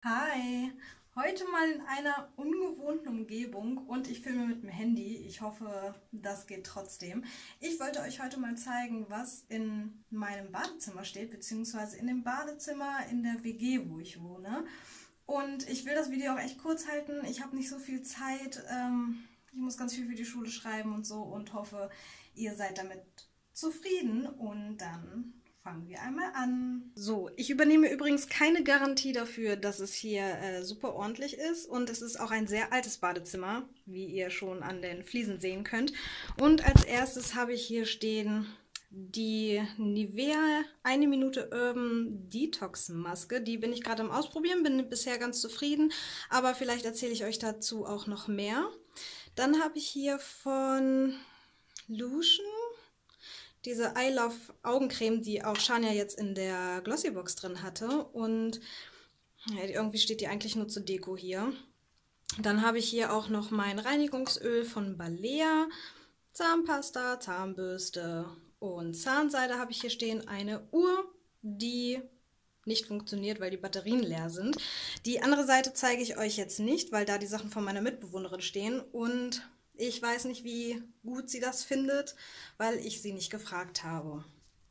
Hi, heute mal in einer ungewohnten Umgebung und ich filme mit dem Handy. Ich hoffe, das geht trotzdem. Ich wollte euch heute mal zeigen, was in meinem Badezimmer steht, beziehungsweise in dem Badezimmer in der WG, wo ich wohne. Und ich will das Video auch echt kurz halten. Ich habe nicht so viel Zeit. Ich muss ganz viel für die Schule schreiben und so und hoffe, ihr seid damit zufrieden und dann fangen wir einmal an. So, ich übernehme übrigens keine Garantie dafür, dass es hier super ordentlich ist. Und es ist auch ein sehr altes Badezimmer, wie ihr schon an den Fliesen sehen könnt. Und als erstes habe ich hier stehen die Nivea 1 Minute Urban Detox Maske. Die bin ich gerade am Ausprobieren, bin bisher ganz zufrieden. Aber vielleicht erzähle ich euch dazu auch noch mehr. Dann habe ich hier von Lution diese I Love Augencreme, die auch Shania jetzt in der Glossybox drin hatte. Und ja, irgendwie steht die eigentlich nur zur Deko hier. Dann habe ich hier auch noch mein Reinigungsöl von Balea, Zahnpasta, Zahnbürste und Zahnseide habe ich hier stehen. Eine Uhr, die nicht funktioniert, weil die Batterien leer sind. Die andere Seite zeige ich euch jetzt nicht, weil da die Sachen von meiner Mitbewohnerin stehen und ich weiß nicht, wie gut sie das findet, weil ich sie nicht gefragt habe.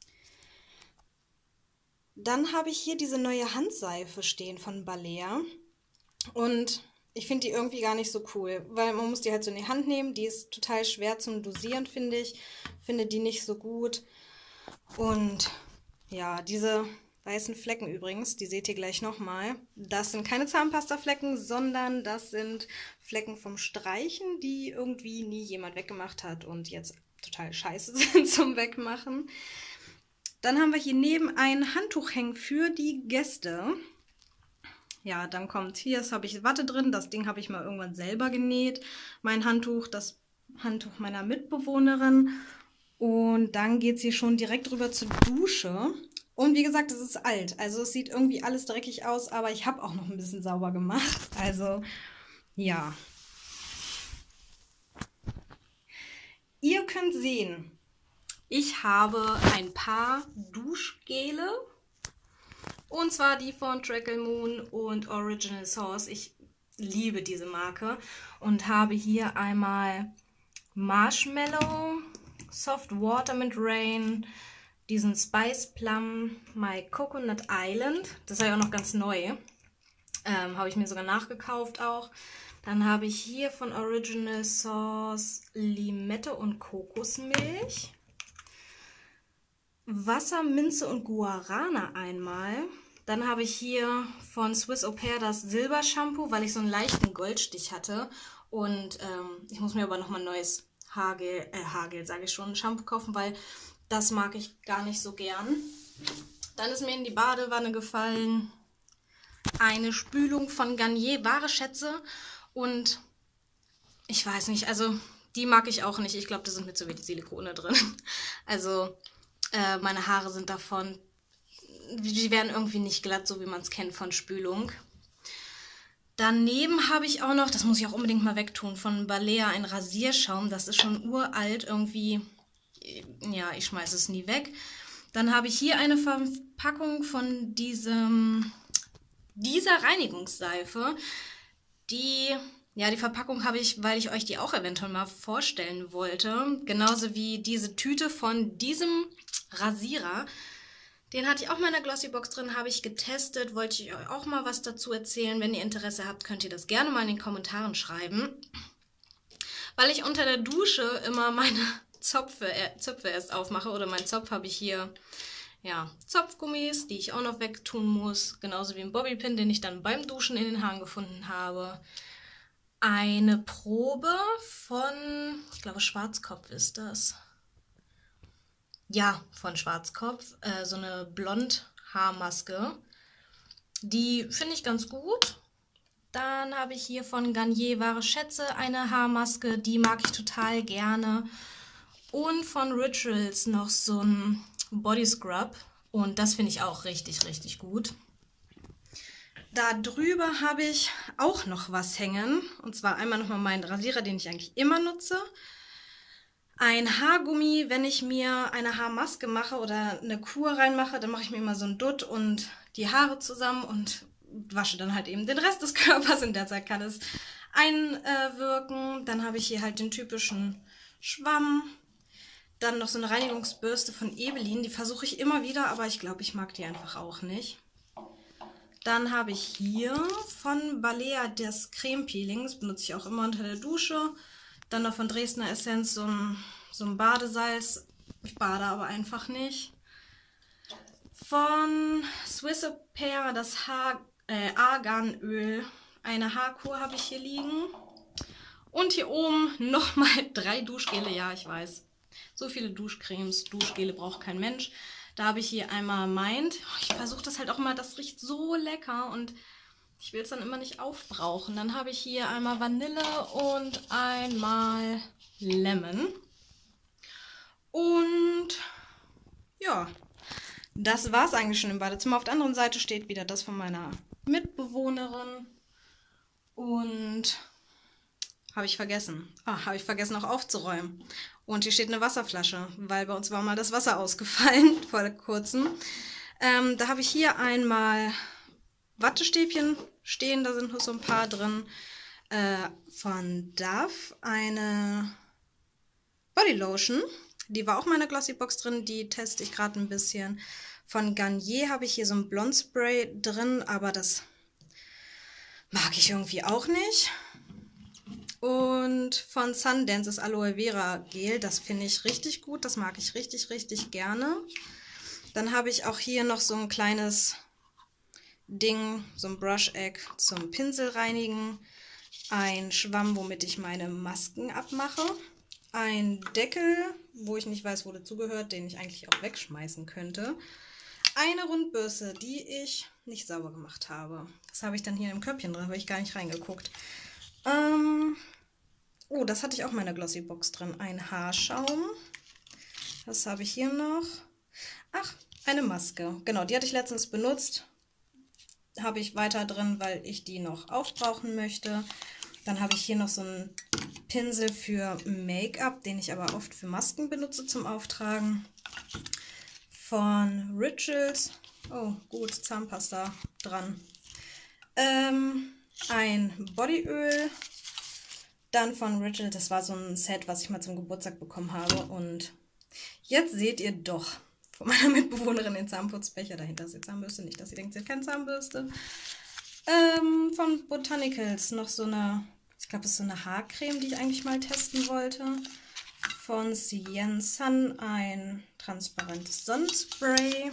Dann habe ich hier diese neue Handseife stehen von Balea und ich finde die irgendwie gar nicht so cool, weil man muss die halt so in die Hand nehmen. Die ist total schwer zum Dosieren, finde ich. Finde die nicht so gut. Und ja, diese weißen Flecken übrigens, die seht ihr gleich nochmal. Das sind keine Zahnpastaflecken, sondern das sind Flecken vom Streichen, die irgendwie nie jemand weggemacht hat und jetzt total scheiße sind zum Wegmachen. Dann haben wir hier neben ein Handtuch hängen für die Gäste. Ja, dann kommt hier, das habe ich Watte drin, das Ding habe ich mal irgendwann selber genäht. Mein Handtuch, das Handtuch meiner Mitbewohnerin. Und dann geht es hier schon direkt rüber zur Dusche. Und wie gesagt, es ist alt. Also es sieht irgendwie alles dreckig aus, aber ich habe auch noch ein bisschen sauber gemacht. Also ja. Ihr könnt sehen, ich habe ein paar Duschgele. Und zwar die von Treacle Moon und Original Source. Ich liebe diese Marke. Und habe hier einmal Marshmallow, Soft Water mit Rain, diesen Spice Plum, My Coconut Island. Das ist ja auch noch ganz neu. Habe ich mir sogar nachgekauft auch. Dann habe ich hier von Original Source Limette und Kokosmilch. Wasser, Minze und Guarana einmal. Dann habe ich hier von Swiss Au Pair das Silbershampoo, weil ich so einen leichten Goldstich hatte. Und ich muss mir aber nochmal ein neues Haargel, sage ich schon, Shampoo kaufen, weil das mag ich gar nicht so gern. Dann ist mir in die Badewanne gefallen eine Spülung von Garnier, wahre Schätze. Und ich weiß nicht, also die mag ich auch nicht. Ich glaube, da sind mir zu wenig Silikone drin. Also meine Haare sind davon, die werden irgendwie nicht glatt, so wie man es kennt von Spülung. Daneben habe ich auch noch, das muss ich auch unbedingt mal wegtun, von Balea ein Rasierschaum. Das ist schon uralt irgendwie. Ja, ich schmeiße es nie weg. Dann habe ich hier eine Verpackung von dieser Reinigungsseife. Die Verpackung habe ich, weil ich euch die auch eventuell mal vorstellen wollte. Genauso wie diese Tüte von diesem Rasierer. Den hatte ich auch mal in der Glossybox drin, habe ich getestet. Wollte ich euch auch mal was dazu erzählen. Wenn ihr Interesse habt, könnt ihr das gerne mal in den Kommentaren schreiben. Weil ich unter der Dusche immer meine Zöpfe erst aufmache. Oder meinen Zopf habe ich hier, ja, Zopfgummis, die ich auch noch wegtun muss. Genauso wie ein Bobbypin, den ich dann beim Duschen in den Haaren gefunden habe. Eine Probe von, ich glaube, Schwarzkopf ist das. Ja, von Schwarzkopf. So eine Blond-Haarmaske. Die finde ich ganz gut. Dann habe ich hier von Garnier wahre Schätze eine Haarmaske. Die mag ich total gerne. Und von Rituals noch so ein Body Scrub. Und das finde ich auch richtig, richtig gut. Da drüber habe ich auch noch was hängen. Und zwar einmal nochmal meinen Rasierer, den ich eigentlich immer nutze. Ein Haargummi, wenn ich mir eine Haarmaske mache oder eine Kur reinmache, dann mache ich mir immer so ein Dutt und die Haare zusammen und wasche dann halt eben den Rest des Körpers. In der Zeit kann es einwirken. Dann habe ich hier halt den typischen Schwamm. Dann noch so eine Reinigungsbürste von Ebelin. Die versuche ich immer wieder, aber ich glaube, ich mag die einfach auch nicht. Dann habe ich hier von Balea das Creme Peeling. Das benutze ich auch immer unter der Dusche. Dann noch von Dresdner Essenz so ein Badesalz. Ich bade aber einfach nicht. Von Swiss Appear das Arganöl. Eine Haarkur habe ich hier liegen. Und hier oben nochmal 3 Duschgele. Ja, ich weiß. So viele Duschcremes, Duschgele braucht kein Mensch. Da habe ich hier einmal Mind. Ich versuche das halt auch immer, das riecht so lecker und ich will es dann immer nicht aufbrauchen. Dann habe ich hier einmal Vanille und einmal Lemon. Und ja, das war es eigentlich schon im Badezimmer. Auf der anderen Seite steht wieder das von meiner Mitbewohnerin. Und habe ich vergessen. Habe ich vergessen auch aufzuräumen. Und hier steht eine Wasserflasche, weil bei uns war mal das Wasser ausgefallen vor kurzem. Da habe ich hier einmal Wattestäbchen stehen, da sind noch so ein paar drin. Von Dove eine Bodylotion. Die war auch mal in der Glossybox drin, die teste ich gerade ein bisschen. Von Garnier habe ich hier so ein Blondspray drin, aber das mag ich irgendwie auch nicht. Und von Sundance das Aloe Vera Gel, das finde ich richtig gut, das mag ich richtig, richtig gerne. Dann habe ich auch hier noch so ein kleines Ding, so ein Brush Egg zum Pinsel reinigen. Ein Schwamm, womit ich meine Masken abmache. Ein Deckel, wo ich nicht weiß, wo dazugehört, den ich eigentlich auch wegschmeißen könnte. Eine Rundbürste, die ich nicht sauber gemacht habe. Das habe ich dann hier im Körbchen drin, habe ich gar nicht reingeguckt. Oh, das hatte ich auch in meiner Glossybox drin. Ein Haarschaum. Was habe ich hier noch? Ach, eine Maske. Genau, die hatte ich letztens benutzt. Habe ich weiter drin, weil ich die noch aufbrauchen möchte. Dann habe ich hier noch so einen Pinsel für Make-up, den ich aber oft für Masken benutze zum Auftragen. Von Rituals. Oh, gut, Zahnpasta dran. Ein Bodyöl. Dann von Rituals, das war so ein Set, was ich mal zum Geburtstag bekommen habe. Und jetzt seht ihr doch von meiner Mitbewohnerin den Zahnputzbecher. Dahinter ist die Zahnbürste. Nicht, dass ihr denkt, sie hat keine Zahnbürste. Von Botanicals noch so eine, ich glaube, das ist so eine Haarcreme, die ich eigentlich mal testen wollte. Von Cien Sun ein transparentes Sonnenspray.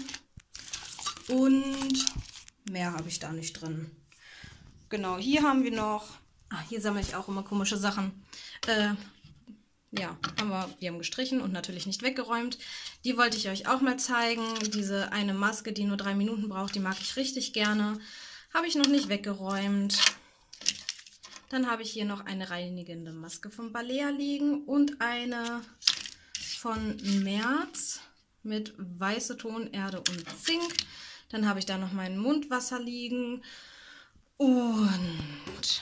Und mehr habe ich da nicht drin. Genau, hier haben wir noch, hier sammle ich auch immer komische Sachen. Ja, wir haben gestrichen und natürlich nicht weggeräumt. Die wollte ich euch auch mal zeigen. Diese eine Maske, die nur 3 Minuten braucht, die mag ich richtig gerne. Habe ich noch nicht weggeräumt. Dann habe ich hier noch eine reinigende Maske von Balea liegen und eine von Merz mit weiße Tonerde und Zink. Dann habe ich da noch mein Mundwasser liegen und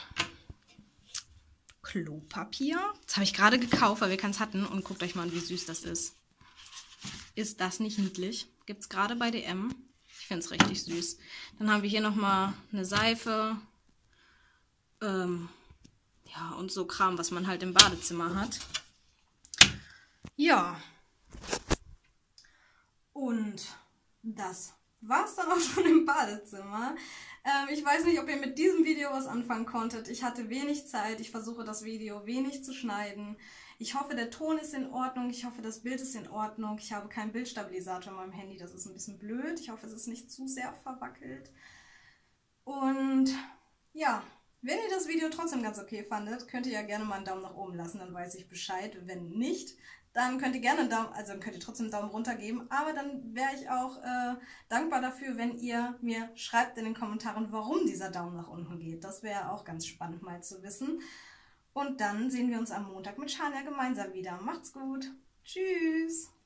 Klopapier. Das habe ich gerade gekauft, weil wir keins hatten. Und guckt euch mal an, wie süß das ist. Ist das nicht niedlich? Gibt es gerade bei DM. Ich finde es richtig süß. Dann haben wir hier nochmal eine Seife. Ja, und so Kram, was man halt im Badezimmer hat. Ja. Und das war es dann auch schon im Badezimmer. Ich weiß nicht, ob ihr mit diesem Video was anfangen konntet. Ich hatte wenig Zeit. Ich versuche das Video wenig zu schneiden. Ich hoffe, der Ton ist in Ordnung. Ich hoffe, das Bild ist in Ordnung. Ich habe keinen Bildstabilisator in meinem Handy. Das ist ein bisschen blöd. Ich hoffe, es ist nicht zu sehr verwackelt. Und ja, wenn ihr das Video trotzdem ganz okay fandet, könnt ihr ja gerne mal einen Daumen nach oben lassen. Dann weiß ich Bescheid. Wenn nicht, dann könnt ihr gerne einen Daumen, also könnt ihr trotzdem einen Daumen runter geben, aber dann wäre ich auch dankbar dafür, wenn ihr mir schreibt in den Kommentaren, warum dieser Daumen nach unten geht. Das wäre auch ganz spannend mal zu wissen. Und dann sehen wir uns am Montag mit Shania gemeinsam wieder. Macht's gut. Tschüss.